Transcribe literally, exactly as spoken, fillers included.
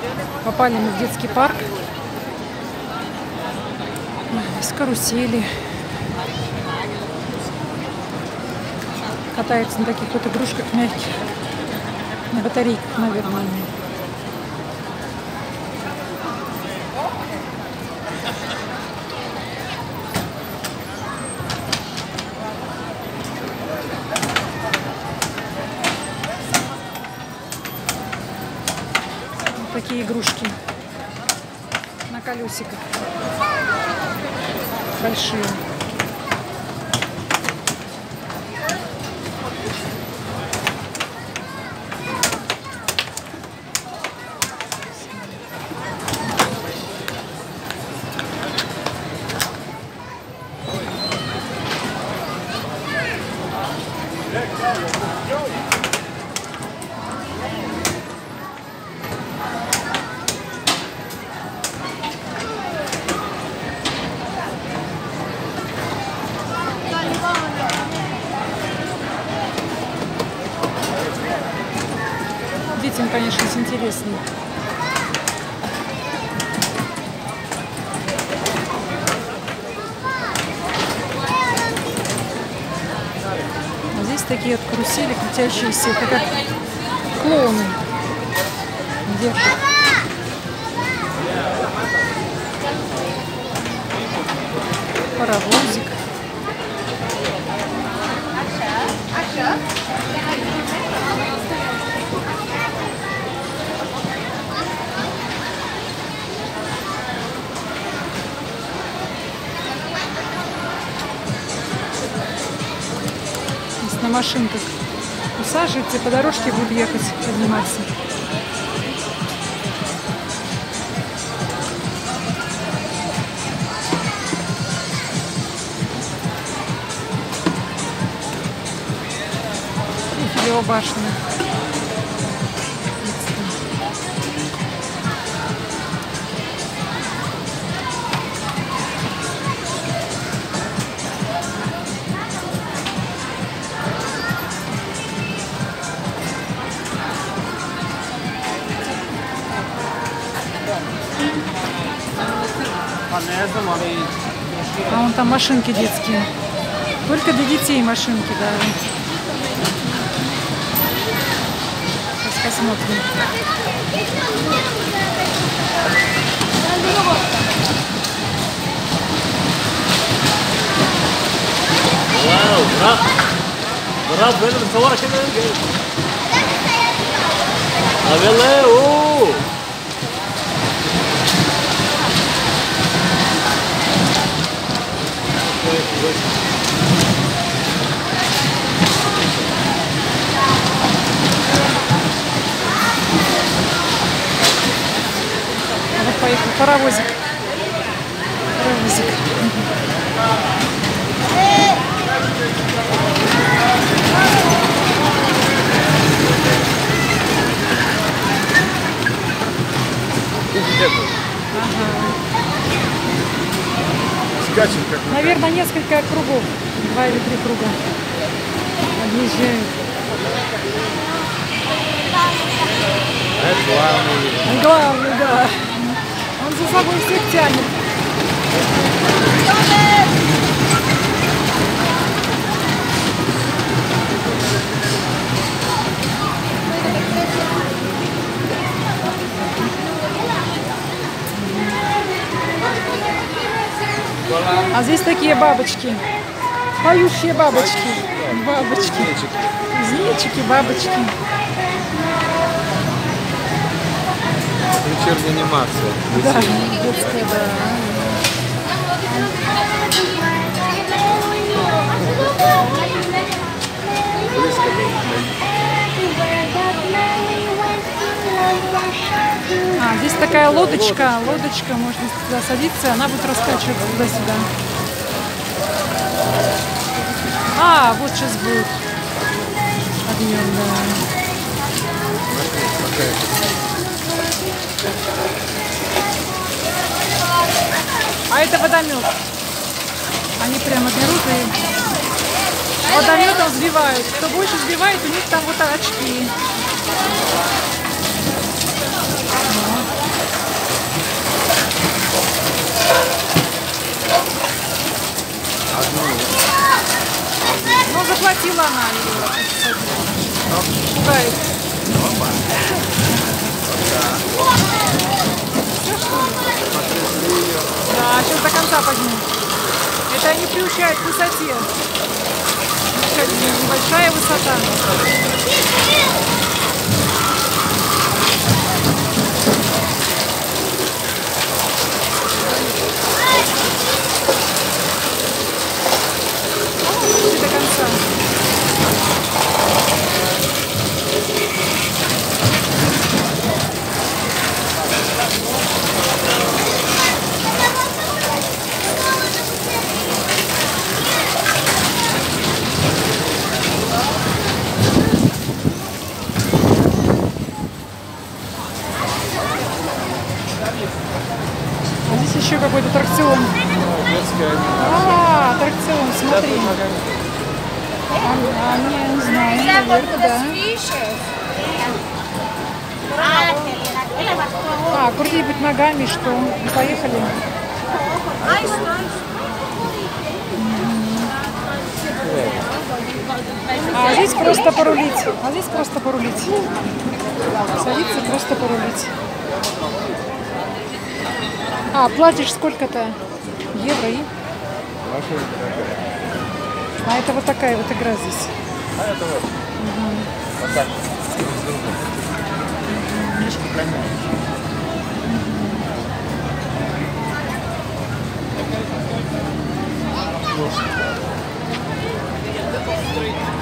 Попали мы в детский парк. С карусели. Катаются на таких вот игрушках мягких. На батарейках, наверное. Вот такие игрушки на колесиках. Большие. Детям, конечно, интересно. А здесь такие вот карусели крутящиеся, это как клоуны держат. Паровозик. На машинках усаживаются и по дорожке будут ехать, подниматься. Эйфелева башня. А вон там машинки детские. Только для детей машинки, да. Сейчас посмотрим. Вау, брат! Брат, вы это صورة كده؟ طب يلا اوه Вот поехал паровозик. Паровозик. Ага. Скачем, как мы. Наверное, несколько кругов. Два или три круга. Объезжают. Это главное. Главный, да. Он за собой всех тянет. А здесь такие бабочки. Поющие бабочки. Бабочки. Зайчики, бабочки. Вечерняя анимация. Да, детская, да. Близко. А, здесь такая лодочка, лодочка, можно туда садиться, она будет раскачиваться туда-сюда. А, вот сейчас будет огнем, да. А это водомет. Они прямо берут и водометом сбивают. Кто больше сбивает, у них там вот очки. Вот. слона видела. Пугает. Все, что ли? Да, сейчас до конца подниму. Это они приучают к высоте. Небольшая высота. Почти до конца. А здесь еще какой-то аттракцион. А, аттракцион, смотри. А, а, не, не знаю, наверное, да. А, крутить ногами, что? Ну, поехали. А здесь просто порулить. А здесь просто порулить. Садиться, просто порулить. А, платишь сколько-то? Евро и? А это вот такая вот игра здесь. А это вот. Угу. Вот так. Мишку гоняешь. Угу.